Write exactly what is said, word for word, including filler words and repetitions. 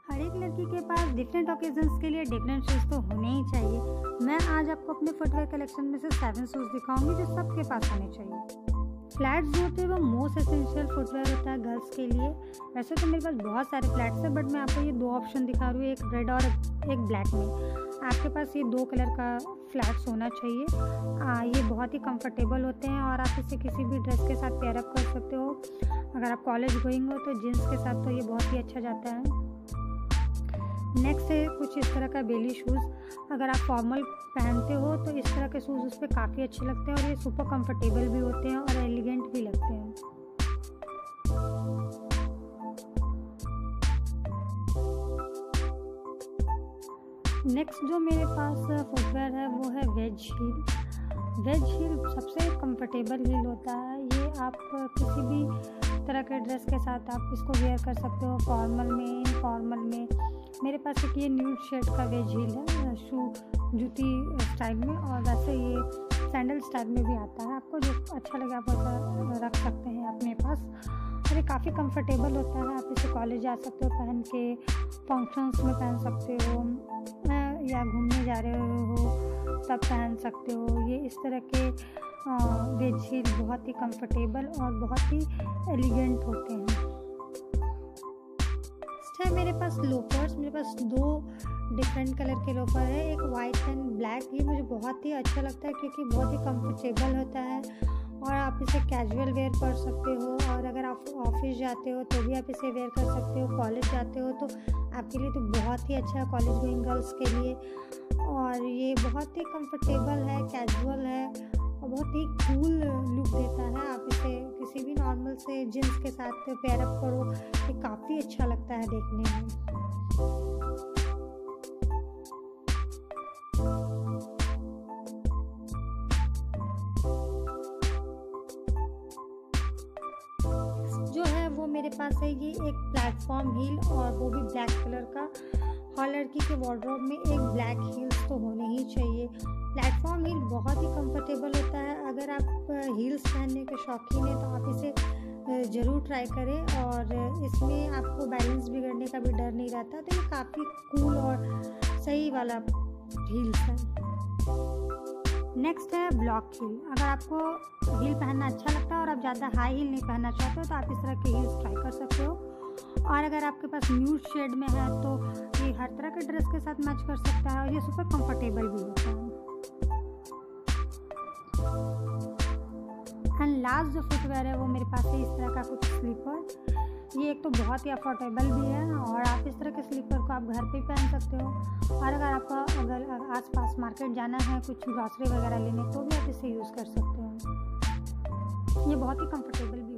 हर एक लड़की के पास डिफरेंट ओकेजन्स के लिए डिफरेंट शूज़ तो होने ही चाहिए। मैं आज आपको अपने फुटवेयर कलेक्शन में से सेवन शूज़ दिखाऊंगी जो सबके पास होने चाहिए। फ्लैट्स जो होते हैं वो मोस्ट एसेंशियल फुटवेयर होता है गर्ल्स के लिए। वैसे तो मेरे पास बहुत सारे फ्लैट्स हैं, बट मैं आपको ये दो ऑप्शन दिखा रही हूँ, एक रेड और एक ब्लैक में। आपके पास ये दो कलर का फ्लैट्स होना चाहिए। आ, ये बहुत ही कंफर्टेबल होते हैं और आप इसे किसी भी ड्रेस के साथ पेयर अप कर सकते हो। अगर आप कॉलेज गोइंग हो तो जीन्स के साथ तो ये बहुत ही अच्छा जाता है। नेक्स्ट है कुछ इस तरह का बेली शूज़। अगर आप फॉर्मल पहनते हो तो इस तरह के शूज़ उस पर काफ़ी अच्छे लगते हैं और ये सुपर कंफर्टेबल भी होते हैं और एलिगेंट भी लगते हैं। नेक्स्ट जो मेरे पास फुटवेयर है वो है वेज हील। वेज हील सबसे कंफर्टेबल हील होता है। ये आप किसी भी तरह के ड्रेस के साथ आप इसको वेयर कर सकते हो, फॉर्मल में, इनफॉर्मल में। मेरे पास एक ये न्यूड शेड का वेज हील है, शू जूती स्टाइल में, और वैसे ये सैंडल स्टाइल में भी आता है। आपको जो अच्छा लगे आप वैसा रख सकते हैं अपने पास। और ये काफ़ी कंफर्टेबल होता है। आप इसे कॉलेज जा सकते हो पहन के, फंक्शंस में पहन सकते हो, या घूमने जा रहे हो तब पहन सकते हो। ये इस तरह के वेज हील बहुत ही कंफर्टेबल और बहुत ही एलिगेंट होते हैं। है मेरे पास लोफर्स। मेरे पास दो डिफरेंट कलर के लोफर है, एक वाइट एंड ब्लैक। ये मुझे बहुत ही अच्छा लगता है क्योंकि बहुत ही कंफर्टेबल होता है और आप इसे कैजुअल वेयर कर सकते हो। और अगर आप ऑफिस जाते हो तो भी आप इसे वेयर कर सकते हो, कॉलेज जाते हो तो आपके लिए तो बहुत ही अच्छा है, कॉलेज गोइंग गर्ल्स के लिए। और ये बहुत ही कंफर्टेबल है, कैजुअल है और बहुत ही कूल लुक देता है। आप इसे किसी भी नॉर्मल से जीन्स के साथ पेयर अप करो, ये काफ़ी अच्छा लगता है देखने में। जो है वो मेरे पास है ये एक प्लेटफॉर्म हील, और वो भी ब्लैक कलर का। हर लड़की के वार्डरोब में एक ब्लैक हील्स तो होने ही चाहिए। प्लेटफॉर्म हील बहुत ही कंफर्टेबल होता है। अगर आप हील्स पहनने के शौकीन हैं तो आप इसे ज़रूर ट्राई करें, और इसमें आपको बैलेंस बिगड़ने का भी डर नहीं रहता। तो ये काफ़ी कूल और सही वाला हील्स है। नेक्स्ट है ब्लॉक हील। अगर आपको हील पहनना अच्छा लगता है और आप ज़्यादा हाई हील नहीं पहनना चाहते हो तो आप इस तरह के हील्स ट्राई कर सकते हो। और अगर आपके पास न्यूड शेड में है तो ये हर तरह के ड्रेस के साथ मैच कर सकता है और ये सुपर कंफर्टेबल भी होता है। एंड लास्ट जो फुटवेयर है वो मेरे पास है इस तरह का कुछ स्लीपर। ये एक तो बहुत ही अफोर्डेबल भी है और आप इस तरह के स्लीपर को आप घर पे पहन सकते हो। और अगर आपका अगर आसपास मार्केट जाना है कुछ ग्रॉसरी वगैरह लेने तो भी आप इसे यूज़ कर सकते हो। ये बहुत ही कंफर्टेबल